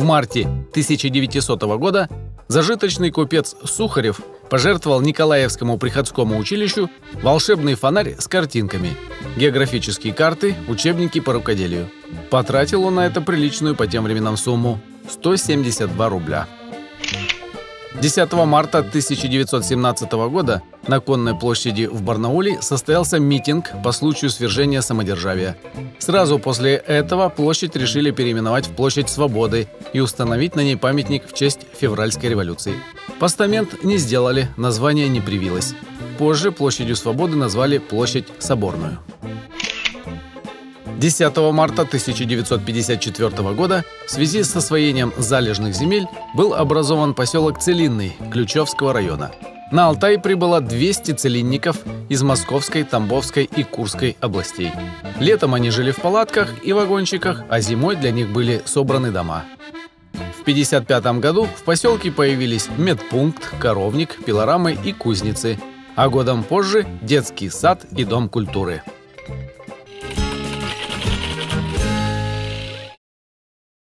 марте 1900 года зажиточный купец Сухарев пожертвовал Николаевскому приходскому училищу волшебный фонарь с картинками, географические карты, учебники по рукоделию. Потратил он на это приличную по тем временам сумму – 172 рубля. 10 марта 1917 года на Конной площади в Барнауле состоялся митинг по случаю свержения самодержавия. Сразу после этого площадь решили переименовать в Площадь Свободы и установить на ней памятник в честь февральской революции. Постамент не сделали, название не привилось. Позже Площадью Свободы назвали Площадь Соборную. 10 марта 1954 года в связи с освоением залежных земель был образован поселок Целинный Ключевского района. На Алтай прибыло 200 целинников из Московской, Тамбовской и Курской областей. Летом они жили в палатках и вагончиках, а зимой для них были собраны дома. В 1955 году в поселке появились медпункт, коровник, пилорамы и кузницы, а годом позже детский сад и дом культуры.